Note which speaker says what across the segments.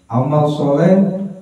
Speaker 1: Amal soleh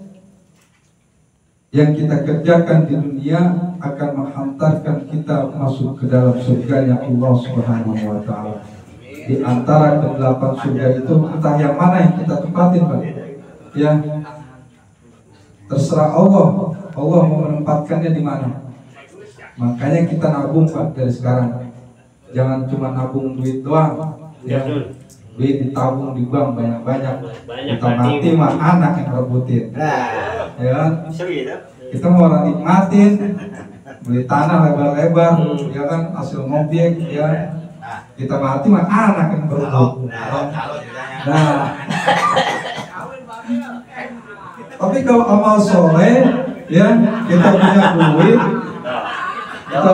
Speaker 1: yang kita kerjakan di dunia akan menghantarkan kita masuk ke dalam surganya Allah Subhanahu wa Ta'ala. Di antara kedelapan surga itu entah yang mana yang kita tempatin, Pak. Ya, terserah Allah. Allah mau menempatkannya di mana. Makanya kita nabung, Pak, dari sekarang. Jangan cuma nabung duit doang. Ya, duit ditabung di bank banyak-banyak. Kita mati mah anak yang rebutin. Ya, kita mau orang nikmatin, beli tanah lebar-lebar, ya kan, hasil mobil, ya. Kita mati mah anak yang berebut. Nah, tapi kalau amal soleh, ya, kita punya duit, kita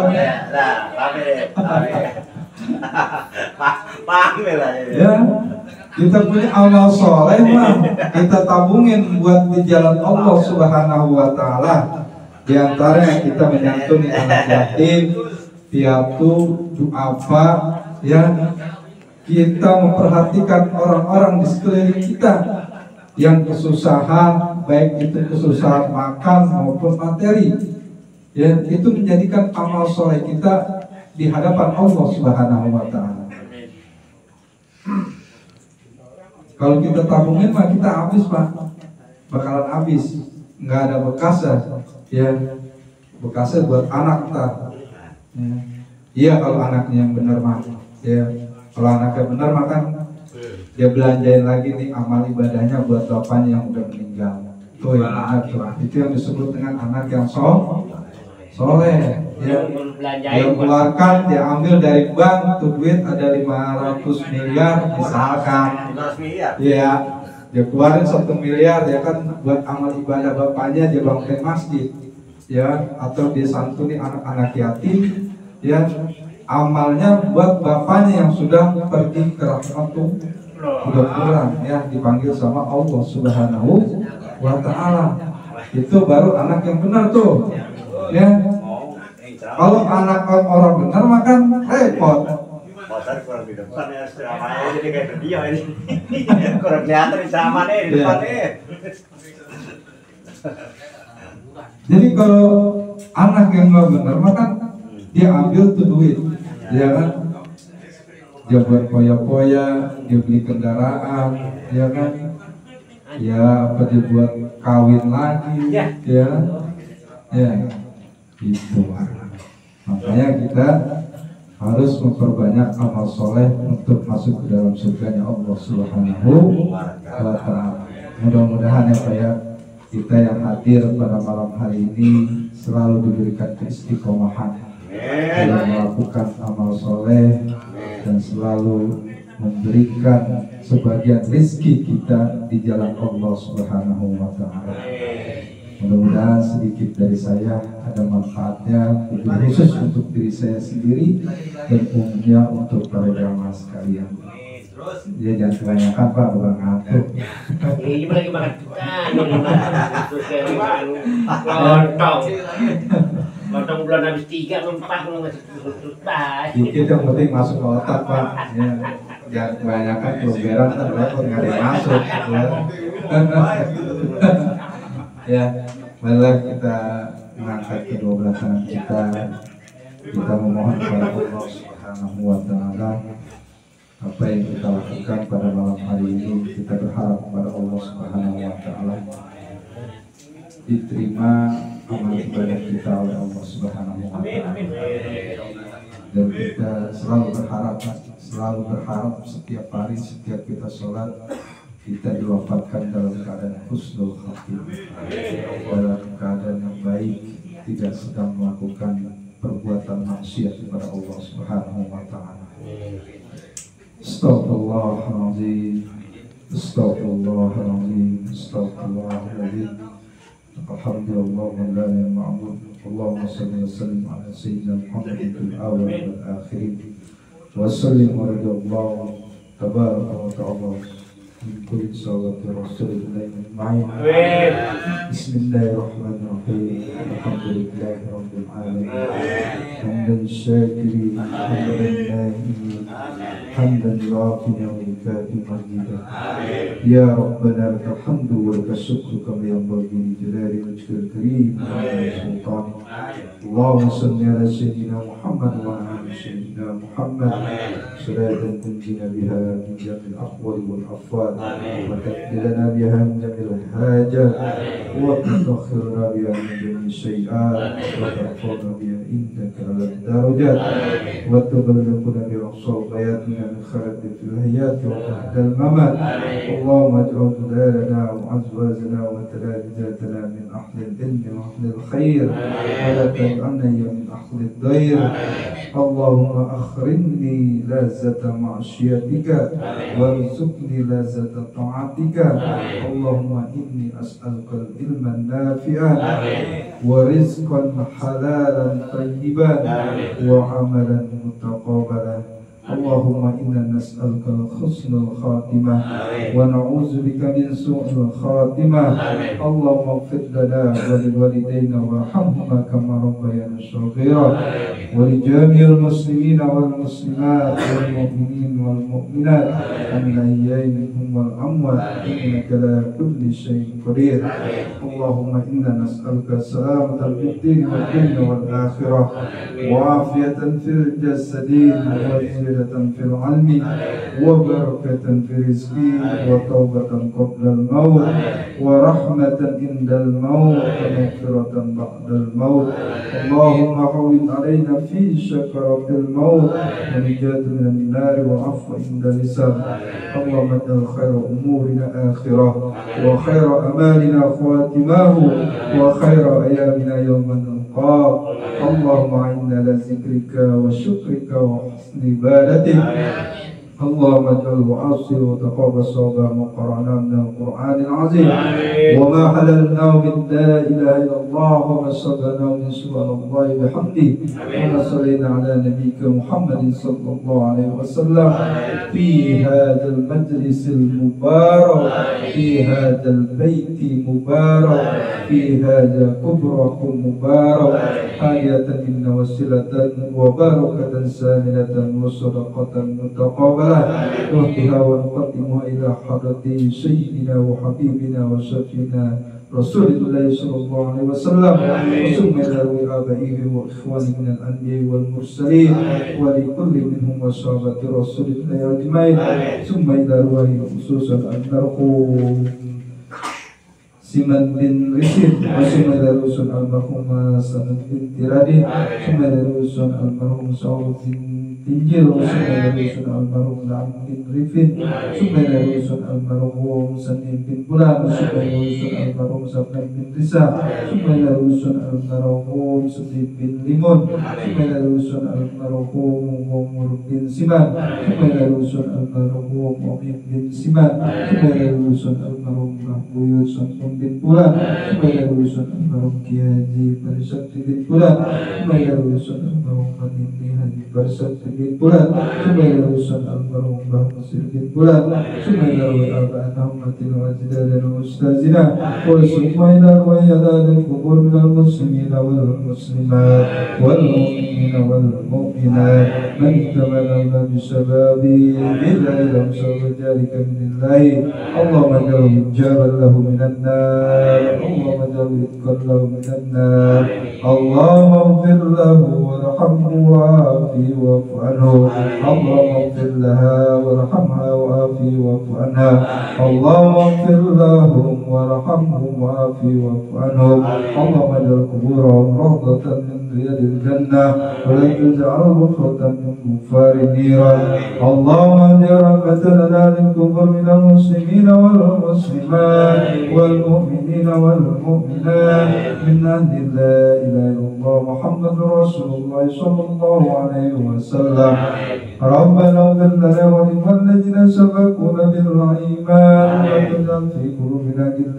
Speaker 1: ya, kita punya amal soleh mah kita tabungin buat di jalan Allah Subhanahu wa Ta'ala. Di antaranya kita menyantuni anak yatim, piatu, duafa, ya, kita memperhatikan orang-orang di sekeliling kita yang kesusahan, baik itu kesusahan makan maupun materi, ya, itu menjadikan amal soleh kita di hadapan Allah Subhanahu wa Ta'ala. Kalau kita tabungin mah kita habis, Pak, bakalan habis, nggak ada bekasnya, ya, bekasnya buat anak ntar. Ya. Iya, kalau anaknya yang benar mah, ya, kalau anaknya benar mah kan dia belanjain lagi nih amal ibadahnya buat bapaknya yang udah meninggal. Tuh yang benar tuh, itu yang disebut dengan anak yang soleh. Ya, dia keluarkan, dia ambil dari bank tuh duit ada 500 miliar misalkan, ya, dia keluarin 1 miliar, ya kan, buat amal ibadah bapaknya, dia bangun masjid, ya, atau dia santuni anak-anak yatim, ya, amalnya buat bapaknya yang sudah pergi ke rahmatul udah pulang, ya, dipanggil sama Allah Subhanahu wa Ta'ala. Itu baru anak yang benar tuh, ya. Kalau anak orang benar makan repot.
Speaker 2: Kurang di depan ya, ceramahnya jadi kayak video ini. Kurang kelihatan ceramahnya di depan nih.
Speaker 1: Jadi kalau anak yang nggak benar makan, dia ambil tuh duit, ya kan? Dia buat poya-poya, dia beli kendaraan, ya kan? Ya, apa dia buat kawin lagi, ya, ya, itu. Makanya kita harus memperbanyak amal soleh untuk masuk ke dalam surganya Allah Subhanahu wa Ta'ala. Mudah-mudahan ya Pak, ya, kita yang hadir pada malam hari ini selalu diberikan keistiqomahan dalam melakukan amal soleh dan selalu memberikan sebagian rezeki kita di jalan Allah Subhanahu wa Ta'ala. Mudah-mudahan sedikit dari saya ada manfaatnya, khusus untuk diri saya sendiri dan umumnya untuk para jamaah sekalian. Dia jangan kebanyakan Pak, bukan ngantuk.
Speaker 3: Ini lagi makan lontong. Lontong bulan habis 3 mempah lu masih terus Pak.
Speaker 1: Dikit yang penting masuk ke otak Pak. Ya, jangan kebanyakan program terlalu nggak ada yang masuk. Ya, marilah kita mengangkat kedua belah tangan kita memohon kepada Allah Subhanahu wa Ta'ala. Apa yang kita lakukan pada malam hari ini, kita berharap kepada Allah Subhanahu wa Ta'ala diterima amal ibadah kita oleh Allah Subhanahu wa Ta'ala. Dan kita selalu berharap setiap hari, setiap kita sholat, kita diwafatkan dalam keadaan husnul khatimah, dalam keadaan yang baik, tidak sedang melakukan perbuatan maksiat kepada Allah Subhanahu wa Ta'ala. Astaghfirullahaladzim, astaghfirullahaladzim, astaghfirullahaladzim. Alhamdulillah wa la ilaha ma'bud. Allahumma salli wa sallim ala sayyidina Muhammadin fil awwal wal akhirin. Wa sallim wa radiyallahu tabaraka wa ta'ala من كل صلاة رسول الله أجمعين. بسم الله الرحمن الرحيم. الحمد لله رب العالمين حمدا شاكرين حمدا نائمين حمدا رافعا وكافي مجيدا. يا ربنا لك الحمد ولك الشكر كما ينبغي لجلال وجهك الكريم وسلطانك. اللهم صل على سيدنا محمد وعلى آل سيدنا محمد صلاة تنجينا بها من جميع الأقوال والأفوال وتقضي لنا بها من جميع الحاجات وتطهرنا بها من جميع السيئات وترفعنا بها عندك على الدرجات وتبلغنا بأقصى غاياتنا من خير في الحياة وبعد الممات. اللهم اجعل دارنا وأزواجنا وتلامذتنا من أهل العلم وأهل الخير ولا تجعلنا من أهل الضير. اللهم أخرجني لذة معصيتك وارزقني لذة طاعتك. اللهم إني أسألك العلم النافع ورزقا حلالا طيبا وعملا متقبلا. اللهم إنا نسألك حسن الخاتمة ونعوذ بك من سوء الخاتمة. اللهم اغفر لنا ولوالدينا وارحمهما كما ربيانا صغيرا ولجميع المسلمين والمسلمات والمؤمنين والمؤمنات الأحياء منهم والأموات إنك على كل شيء قدير. اللهم إنا نسألك السلامة في الدين والدنيا والآخرة وعافية في الجسد في العلم وبركة في الرزق وتوبة قبل الموت ورحمة عند الموت ومغفرة بعد الموت. اللهم هون علينا في شكرة الموت ونجاة من النار وعفو عند الحساب. اللهم اجعل خير أمورنا آخرة وخير أمالنا خواتماه وخير أيامنا يوم نلقاك. اللهم أعنا على ذكرك وشكرك وحسن عبادتك. اللهم اجعله عاصر وتقابل صوابا وقرأنا من القرآن العظيم وما حللناه من لا إله إلا الله وما صدرناه من سبحان الله بحمده وما صلينا على نبيك محمد صلى الله عليه وسلم في هذا المجلس المبارك في هذا البيت المبارك في هذا كبرك المبارك حياة منا وسلة وبركة سامنة وصدقة متقابلة نهدها ونقدمها إلى حضرة سيدنا وحبيبنا وشفينا رسول الله صلى الله عليه وسلم وثم إلى آبائه وإخوانه من الأنبياء والمرسلين ولكل منهم وصحابة رسول الله أجمعين ثم إلى رواه خصوصا المرحوم Siman bin Rizid ثم إلى رسول المرحوم سند بنت رادي ثم إلى رسول المرحوم سعود بن Tinjil Rasulullah al-Marhum La'am bin Rifin Sumela Rasul al-Marhum Sanin bin Bulan Sumela Rasul al-Marhum Sabnan bin Risa Sumela Rasul al-Marhum Sudid bin Limun Sumela Rasul al-Marhum Umur bin Siman Sumela Rasul al-Marhum Omid bin Siman Sumela Rasul al-Marhum Mahbuyut Samsun bin Bulan Sumela Rasul al-Marhum Kiyaji Barisakti bin Bulan Sumela Rasul al-Marhum Manini Haji Barisakti bin Bulan Sumela Rasul al-Marhum Bahmasir bin Bulan Sumela Rasul Matil Wajida dan Ustazina Wa Sumela Wajida dan Kubur minal Muslimina wal Muslimat wal Mu'minina wal Mu'minat Man tamanawna bisababi Bila ilam sabajarika minillahi Allahumma jauh jalan lahu minan nar Allahumma jauh itqan lahu minan nar Allahumma gfir lahu warhamhu wa'afi wa'fu anhu Allahumma gfir laha warhamha wa'afi wa'fu anha Allahumma gfir lahum warhamhum wa'afi wa'fu anhum Allahumma jal kuburahum rawdatan min riyadil jannah wa la taj'al ghufratan min ghufari niran Allahumma rahmatan lana lil kubur minal muslimina wal muslimat wal mu'minina wal mu'minat min ahli la ilaha illallah Muhammadur Rasulullah sallallahu alaihi wasallam Rabbana ighfir lana wa lil ladzina sabaquna bil iman wa la taj'al fi qulubina ghillan lil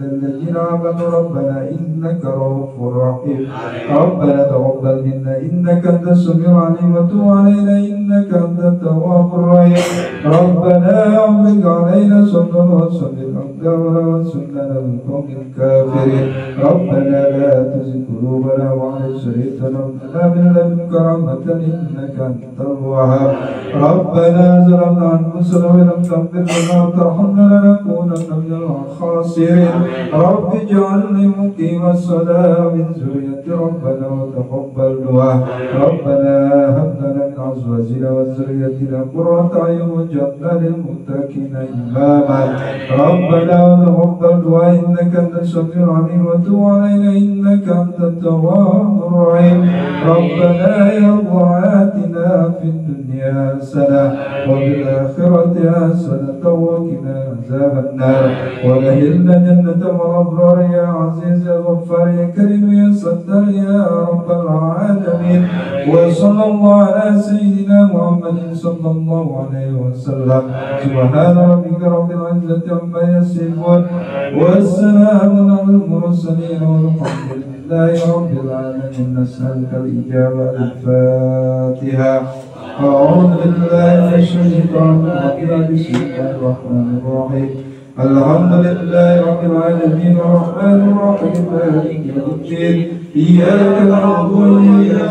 Speaker 1: الذين آمنوا ربنا إنك رؤوف رحيم ربنا تقبل منا إنك أنت السميع العليم وتب علينا إنك أنت التواب الرحيم ربنا أفرغ علينا صبرا وثبت أقدامنا وانصرنا على القوم الكافرين ربنا لا تزغ قلوبنا بعد إذ هديتنا وهب لنا من لدنك رحمة إنك أنت الوهاب ربنا ظلمنا أنفسنا وإن لم تغفر لنا وترحمنا لنكونن من الخاسرين رب اجعلني مقيم الصلاة من ذريتي ربنا وتقبل دعاء ربنا هب لنا من أزواجنا وذريتنا قرة أعين واجعلنا للمتقين إماما ربنا وتقبل دعاء إنك أنت السميع العليم وتب علينا إنك أنت التواب الرحيم ربنا يا الله آتنا في الدنيا حسنة وفي الآخرة حسنة وقنا عذاب النار ودخلنا جنة الأبرار يا عزيز يا غفار يا كريم يا ستار يا رب العالمين وصلى الله على سيدنا محمد صلى الله عليه وسلم سبحان ربك رب العزة عما يصفون والسلام على المرسلين والحمد لله رب العالمين نسألك الإجابة الفاتحة أعوذ بالله من الشيطان الرجيم بسم الله الرحمن الرحيم الحمد لله رب العالمين الرحمن الرحيم مالك يوم الدين إياك نعبد وإياك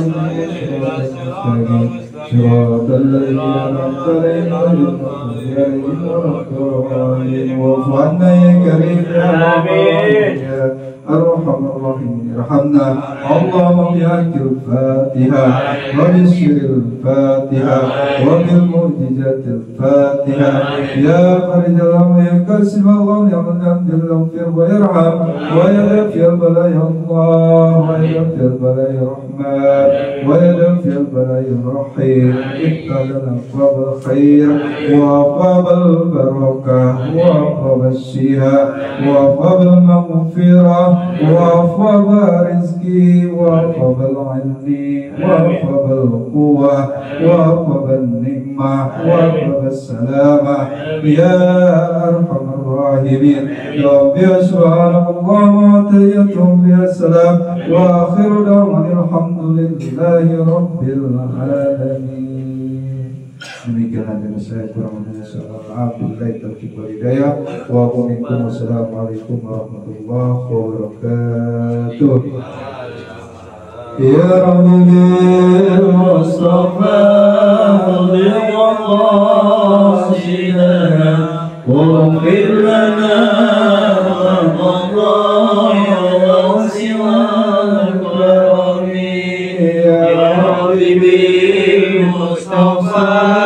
Speaker 1: نستعين صراط الذين أنعمت عليهم غير المغضوب عليهم ولا الضالين واعف عنا يا كريم يا أرحم الراحمين ارحمنا اللهم بحق الفاتحة وبسر الفاتحة وبالمعجزات الفاتحة يا فرج الهم يا كاسب الغم يا من يهدي اغفر ويرحم ويغفر البلاء يا الله ويغفر البلاء يا رحمن ويغفر البلاء يا رحيم افتح لنا أبواب الخير وأبواب البركة وأبواب الشفاء وأبواب المغفرة وأبواب رزقي وأبواب العلم وأبواب القوة وأبواب النعمة وأبواب السلامة يا أرحم الراحمين يا ربي سبحانك اللهم وتحيتهم فيها السلام وآخر دعوانا الحمد لله رب العالمين. Demikianlah dari saya kurang lebih Alhamdulillah taufiq wal hidayah wa Assalamualaikum warahmatullahi wabarakatuh. Ya Rabbi bil Mustafa Allah sidana waghfir lana Allah ya wasi'al karami ya Rabbi bil Mustafa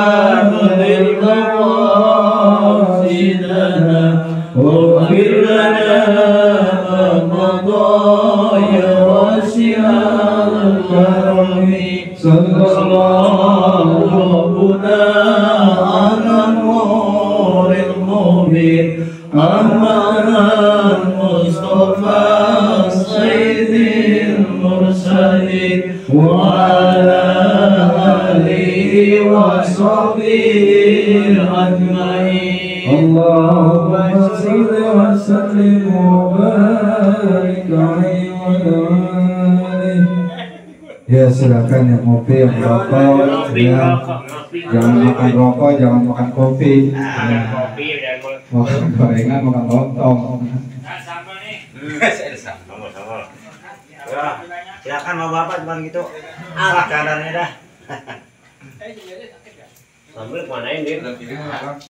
Speaker 1: واغفر لنا ما مضى يا واسع الكرم صلى الله ربنا على النور المبين أمام المصطفى سيد المرسلين وعلى آله وصحبه أجمعين اللهم صل وسلم وبارك عليه وعلى آله. Ya silakan yang ngopi, yang merokok, ya. Jangan makan rokok, jangan makan kopi. Makan gorengan, makan lontong.
Speaker 2: Sama nih. Sama-sama. Ya, silakan mau bapak cuma gitu. Keadaannya dah.
Speaker 3: Sambil mana ini?